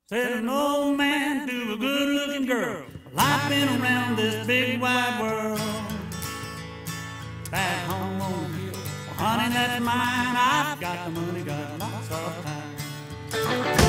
Said an old man to a good-looking girl, life been around this big wide world. Back home on the hill, well, honey, that's mine. I've got the money, got lots of time.